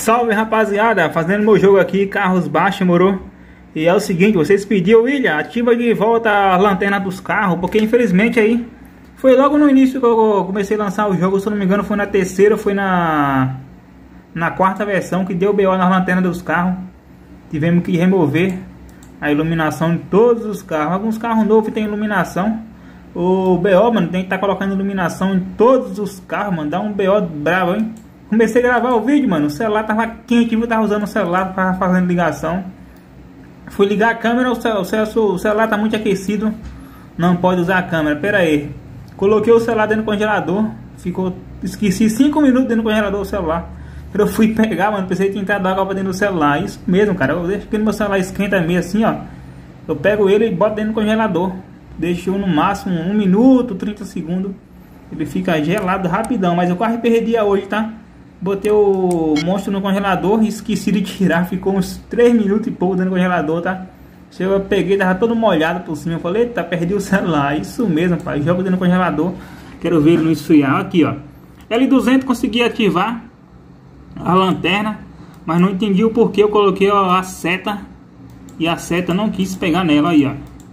Salve rapaziada, fazendo meu jogo aqui, carros baixos, moro? E é o seguinte, vocês pediram, William, ativa de volta a lanterna dos carros, porque infelizmente aí, foi logo no início que eu comecei a lançar o jogo, se eu não me engano foi na terceira, foi na quarta versão que deu BO nas lanternas dos carros. Tivemos que remover a iluminação em todos os carros, alguns carros novos tem iluminação. O BO, mano, tem que estar colocando iluminação em todos os carros, mano, dá um BO bravo, hein? Comecei a gravar o vídeo, mano, o celular tava quente, eu tava usando o celular para fazendo ligação. Fui ligar a câmera, o celular tá muito aquecido, não pode usar a câmera, pera aí. Coloquei o celular dentro do congelador, esqueci 5 minutos dentro do congelador o celular. Eu fui pegar, mano, pensei que tinha água dentro do celular, isso mesmo, cara, eu deixo que meu celular esquenta meio assim, ó. Eu pego ele e boto dentro do congelador, deixo no máximo 1 minuto, 30 segundos, ele fica gelado rapidão, mas eu quase perdi hoje, tá? Botei o monstro no congelador e esqueci de tirar. Ficou uns 3 minutos e pouco dentro do congelador, tá? Eu peguei, tava todo molhado por cima. Eu falei, eita, perdi o celular. Isso mesmo, pai. Jogo dentro do congelador. Quero ver ele não esfriar. Aqui, ó. L200 consegui ativar a lanterna, mas não entendi o porquê. Eu coloquei a seta e a seta não quis pegar nela. Aí, ó.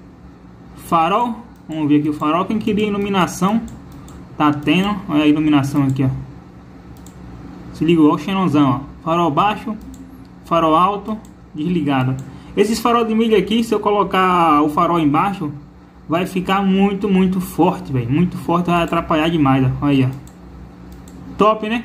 Farol. Vamos ver aqui o farol. Quem queria iluminação tá tendo. Olha a iluminação aqui, ó. Se ligou, ó, o xenonzão, ó. Farol baixo, farol alto, desligado. Esses farol de milha aqui, se eu colocar o farol embaixo, vai ficar muito forte, velho. Muito forte, vai atrapalhar demais, ó. Olha aí, ó. Top, né?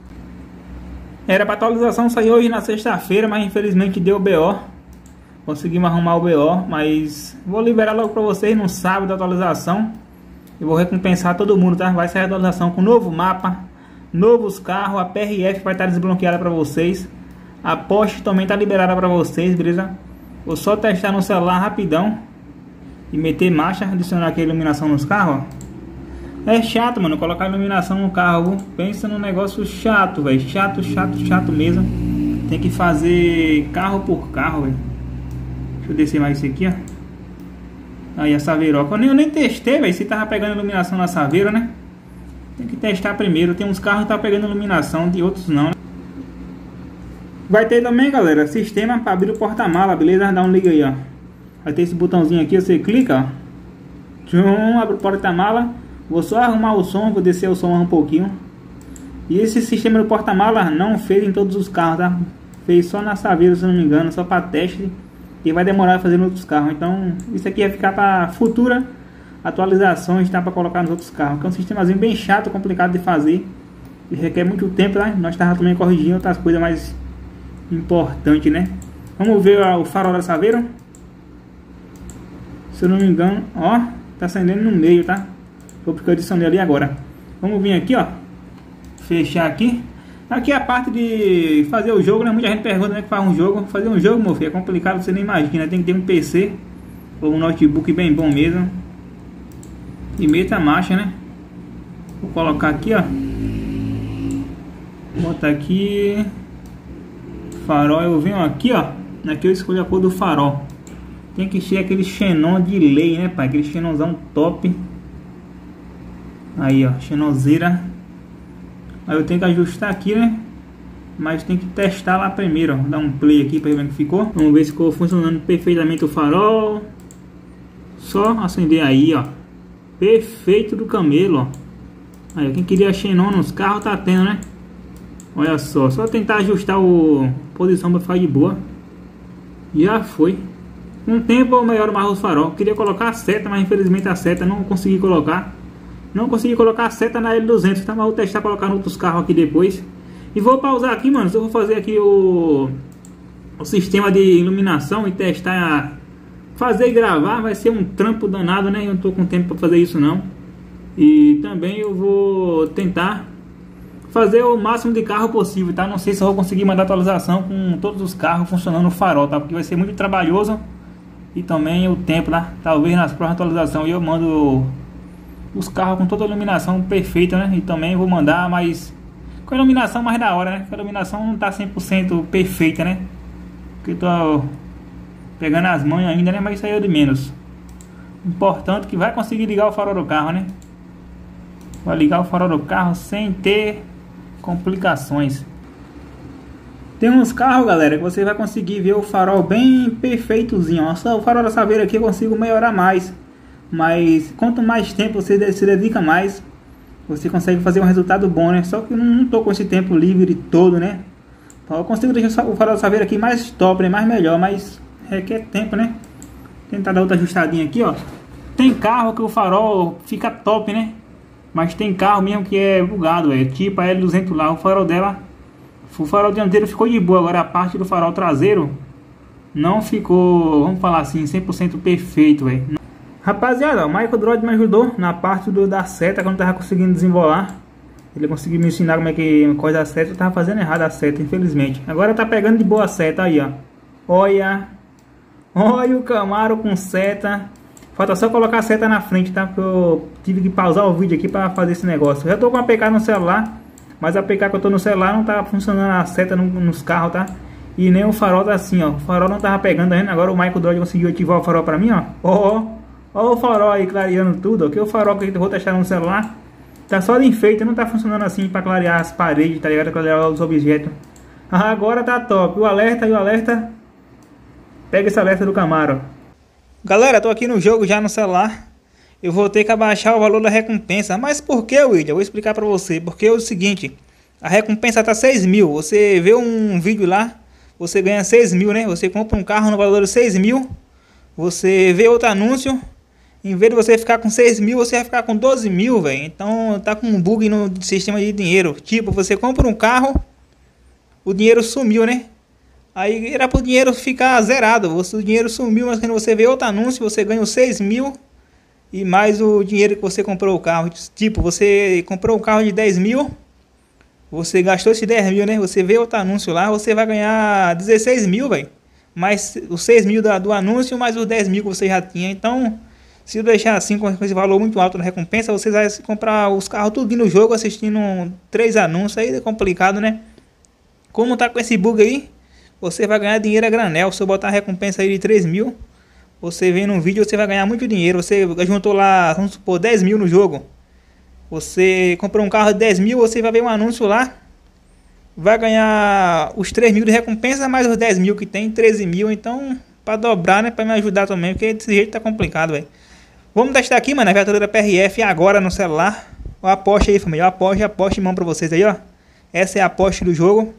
Era pra atualização sair hoje na sexta-feira, mas infelizmente deu BO. Conseguimos arrumar o BO, mas vou liberar logo pra vocês no sábado da atualização. E vou recompensar todo mundo, tá? Vai sair a atualização com novo mapa, novos carros, a PRF vai estar desbloqueada para vocês, a Porsche também está liberada para vocês, beleza? Vou só testar no celular rapidão e meter marcha, adicionar aqui a iluminação nos carros, ó. É chato, mano, colocar iluminação no carro, pensa num negócio chato, velho, chato mesmo. Tem que fazer carro por carro, velho. Deixa eu descer mais isso aqui, ó. Aí a saveiroca, eu nem testei, velho, se tava pegando iluminação na saveira, né? Tem que testar primeiro. Tem uns carros que tá pegando iluminação, de outros não, né? Vai ter também, galera, sistema para abrir o porta-mala, beleza? Dá um liga aí, ó. Vai ter esse botãozinho aqui, você clica, ó. Tchum, abre o porta-mala. Vou só arrumar o som, vou descer o som um pouquinho. E esse sistema do porta-mala não fez em todos os carros, tá? Fez só na Saveiro, se não me engano, só para teste. E vai demorar a fazer em outros carros. Então, isso aqui vai ficar para futura atualizações, tá, para colocar nos outros carros, que é um sistemazinho bem chato, complicado de fazer e requer muito tempo, né? Nós estávamos também corrigindo outras coisas mais importantes, né? Vamos ver o farol da Saveiro. Se eu não me engano, ó, tá acendendo no meio, tá? Foi porque eu adicionei ali agora. Vamos vir aqui, ó, fechar aqui. Aqui é a parte de fazer o jogo, né? Muita gente pergunta como é que faz um jogo. Fazer um jogo, meu filho, é complicado, você nem imagina. Tem que ter um PC ou um notebook bem bom mesmo. E meta a marcha, né? Vou colocar aqui, ó. Bota aqui. Farol, eu venho aqui, ó. Aqui eu escolho a cor do farol. Tem que ser aquele xenon de lei, né, pai? Aquele xenonzão top. Aí, ó, xenonzeira. Aí eu tenho que ajustar aqui, né? Mas tem que testar lá primeiro, ó. Dar um play aqui pra ver como é que ficou. Vamos ver se ficou funcionando perfeitamente o farol. Só acender aí, ó. Perfeito do camelo, ó. Aí, quem queria xenon nos carros tá tendo, né? Olha só tentar ajustar a posição pra ficar de boa. Já foi. Um tempo eu melhoro mais os farol. Queria colocar a seta, mas infelizmente a seta não consegui colocar. Não consegui colocar a seta na L200, tá? Mas vou testar colocar nos outros carros aqui depois. E vou pausar aqui, mano. Eu vou fazer aqui o sistema de iluminação e testar. Fazer e gravar vai ser um trampo danado, né? Eu não tô com tempo para fazer isso não. E também eu vou tentar fazer o máximo de carro possível, tá? Não sei se eu vou conseguir mandar atualização com todos os carros funcionando o farol, tá? Porque vai ser muito trabalhoso. E também o tempo, tá? Talvez nas próximas atualizações eu mando os carros com toda a iluminação perfeita, né? E também vou mandar mais com a iluminação mais da hora, né? Porque a iluminação não tá 100% perfeita, né? Porque tô pegando as manhas ainda, né? Mas isso aí é de menos. Importante que vai conseguir ligar o farol do carro, né? Vai ligar o farol do carro sem ter complicações. Tem uns carros, galera, que você vai conseguir ver o farol bem perfeitozinho, ó. Só o farol da Saveiro aqui eu consigo melhorar mais. Mas quanto mais tempo você se dedica mais, você consegue fazer um resultado bom, né? Só que eu não tô com esse tempo livre todo, né? Então eu consigo deixar o farol da Saveiro aqui mais top, né? Mais melhor, mas requer tempo, né? Tentar dar outra ajustadinha aqui, ó. Tem carro que o farol fica top, né? Mas tem carro mesmo que é bugado, é tipo a L200 lá, o farol dela, o farol dianteiro ficou de boa, agora a parte do farol traseiro não ficou, vamos falar assim, 100% perfeito, velho. Rapaziada, o Michael Droid me ajudou na parte da seta, que eu não tava conseguindo desembolar. Ele conseguiu me ensinar como é que coisa a seta, eu tava fazendo errado a seta, infelizmente. Agora tá pegando de boa a seta aí, ó. Olha, olha o Camaro com seta. Falta só colocar a seta na frente, tá? Porque eu tive que pausar o vídeo aqui para fazer esse negócio. Eu já tô com a APK no celular, mas a APK que eu tô no celular não tá funcionando a seta nos carros, tá? E nem o farol tá assim, ó. O farol não tava pegando ainda. Agora o Michael Droid conseguiu ativar o farol para mim, ó. Ó o farol aí clareando tudo, ó. Que o farol que eu vou testar no celular tá só de enfeite, não tá funcionando assim para clarear as paredes, tá ligado? Clarear os objetos. Agora tá top. O alerta. Pega esse alerta do Camaro. Galera, tô aqui no jogo já no celular. Eu vou ter que abaixar o valor da recompensa. Mas por que, William? Eu vou explicar pra você. Porque é o seguinte, a recompensa tá 6 mil. Você vê um vídeo lá, você ganha 6 mil, né? Você compra um carro no valor de 6 mil. Você vê outro anúncio, em vez de você ficar com 6 mil, você vai ficar com 12 mil, velho. Então tá com um bug no sistema de dinheiro. Tipo, você compra um carro, o dinheiro sumiu, né? Aí era pro dinheiro ficar zerado, o dinheiro sumiu, mas quando você vê outro anúncio, você ganha os 6 mil e mais o dinheiro que você comprou o carro. Tipo, você comprou um carro de 10 mil, você gastou esses 10 mil, né? Você vê outro anúncio lá, você vai ganhar 16 mil, velho. Mais os 6 mil do anúncio, mais os 10 mil que você já tinha. Então, se eu deixar assim com esse valor muito alto na recompensa, você vai comprar os carros tudo no jogo, assistindo 3 anúncios, aí é complicado, né? Como tá com esse bug aí, você vai ganhar dinheiro a granel. Se eu botar a recompensa aí de 3 mil, você vendo um vídeo, você vai ganhar muito dinheiro. Você juntou lá, vamos supor, 10 mil no jogo. Você comprou um carro de 10 mil, você vai ver um anúncio lá, vai ganhar os 3 mil de recompensa, mais os 10 mil que tem, 13 mil. Então, para dobrar, né, para me ajudar também, porque desse jeito tá complicado, velho. Vamos testar aqui, mano, a viatura da PRF agora no celular. Ó a Porsche aí, família, ó a Porsche em mão pra vocês aí, ó. Essa é a Porsche do jogo.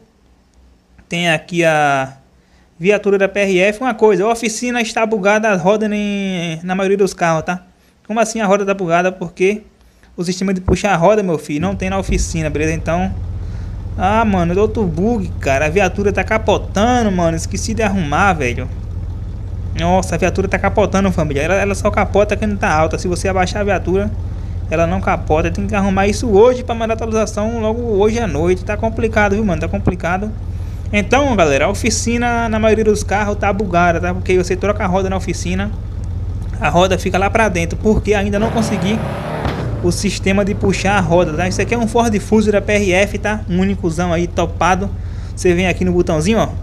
Tem aqui a viatura da PRF. Uma coisa, a oficina está bugada, as rodas na maioria dos carros, tá? Como assim a roda está bugada? Porque o sistema de puxar a roda, meu filho, não tem na oficina, beleza? Então, mano, é outro bug, cara. A viatura tá capotando, mano. Esqueci de arrumar, velho. Nossa, a viatura tá capotando, família. Ela só capota quando tá alta. Se você abaixar a viatura, ela não capota. Tem que arrumar isso hoje para mandar atualização logo hoje à noite. Tá complicado, viu, mano? Tá complicado. Então, galera, a oficina na maioria dos carros tá bugada, tá? Porque você troca a roda na oficina, a roda fica lá pra dentro, porque ainda não consegui o sistema de puxar a roda, tá? Isso aqui é um Ford Fusion da PRF, tá? Um únicozão aí, topado. Você vem aqui no botãozinho, ó.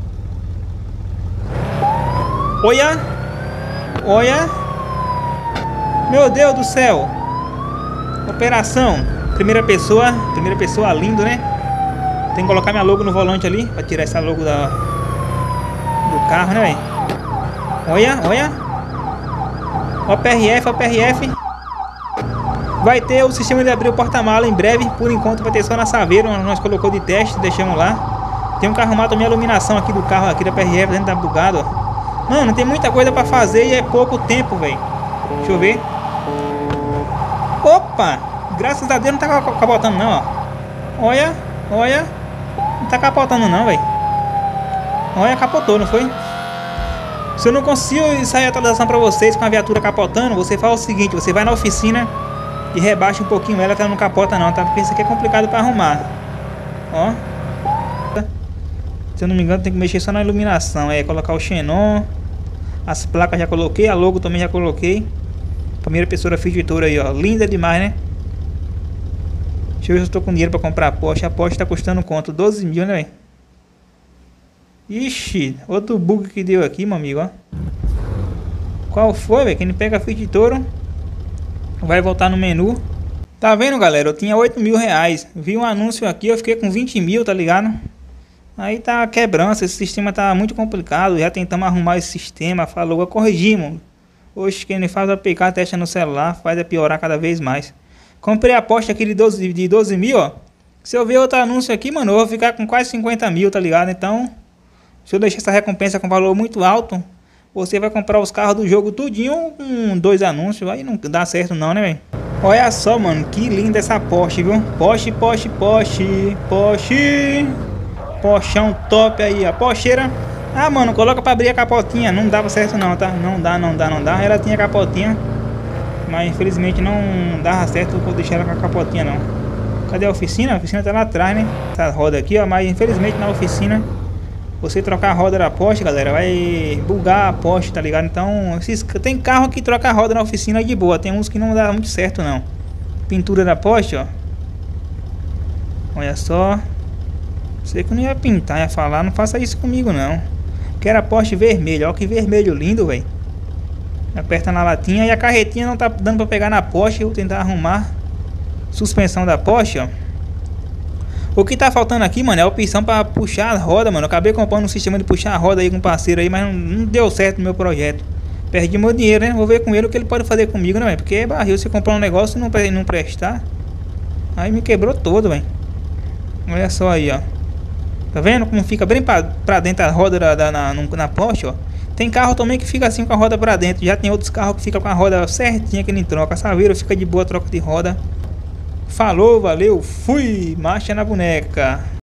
Olha! Olha! Meu Deus do céu! Operação primeira pessoa lindo, né? Tem que colocar minha logo no volante ali, pra tirar essa logo do carro, né, velho? Olha. Ó, PRF. Vai ter o sistema de abrir o porta-mala em breve. Por enquanto vai ter só na Saveiro. Nós colocou de teste, deixamos lá. Tem um carro arrumado também, a iluminação aqui do carro, aqui da PRF, dentro tá bugado, ó. Mano, tem muita coisa pra fazer e é pouco tempo, velho. Deixa eu ver. Opa! Graças a Deus não tá capotando não, ó. Olha. Não tá capotando não, velho. Olha, capotou, não foi? Se eu não consigo sair a atualização pra vocês com a viatura capotando, você faz o seguinte, você vai na oficina e rebaixa um pouquinho ela, que ela não capota não, tá? Porque isso aqui é complicado pra arrumar. Ó. Se eu não me engano, tem que mexer só na iluminação. É, colocar o xenon. As placas já coloquei, a logo também já coloquei. Primeira pessoa feitura aí, ó. Linda demais, né? Deixa eu ver se eu tô com dinheiro pra comprar a Porsche. A Porsche tá custando quanto? 12 mil, né, velho? Ixi, outro bug que deu aqui, meu amigo, ó. Qual foi, velho? Quem pega a Fiat Toro vai voltar no menu. Tá vendo, galera? Eu tinha 8 mil reais. Vi um anúncio aqui, eu fiquei com 20 mil, tá ligado? Aí tá quebrança, esse sistema tá muito complicado. Já tentamos arrumar esse sistema, falou, corrigimos. Hoje quem faz a APK, testa no celular, faz a piorar cada vez mais. Comprei a aposta aqui de 12 mil, ó. Se eu ver outro anúncio aqui, mano, eu vou ficar com quase 50 mil, tá ligado? Então, se eu deixar essa recompensa com valor muito alto, você vai comprar os carros do jogo tudinho com 2 anúncios. Aí não dá certo não, né, velho? Olha só, mano, que linda essa Porsche, viu? Porsche. Porschão top aí, a Porscheira. Ah, mano, coloca pra abrir a capotinha. Não dava certo não, tá? Não dá. Ela tinha capotinha, mas infelizmente não dava certo por deixar ela com a capotinha não. Cadê a oficina? A oficina tá lá atrás, né? Essa roda aqui, ó. Mas infelizmente na oficina, você trocar a roda da Porsche, galera, vai bugar a Porsche, tá ligado? Então, tem carro que troca a roda na oficina de boa. Tem uns que não dá muito certo não. Pintura da Porsche, ó. Olha só. Sei que eu não ia pintar, ia falar, não faça isso comigo não. Quero a Porsche vermelha, ó que vermelho lindo, velho. Aperta na latinha e a carretinha não tá dando pra pegar na Porsche. Eu vou tentar arrumar suspensão da Porsche, ó. O que tá faltando aqui, mano, é a opção pra puxar a roda, mano. Eu acabei comprando um sistema de puxar a roda aí com um parceiro aí, mas não deu certo no meu projeto. Perdi meu dinheiro, né? Vou ver com ele o que ele pode fazer comigo, né, velho? Porque é barril, você comprar um negócio e não prestar. Aí me quebrou todo, velho. Olha só aí, ó. Tá vendo como fica bem pra dentro a roda na Porsche, ó. Tem carro também que fica assim com a roda pra dentro. Já tem outros carros que fica com a roda certinha que nem troca. A Saveiro fica de boa troca de roda. Falou, valeu, fui! Marcha na boneca.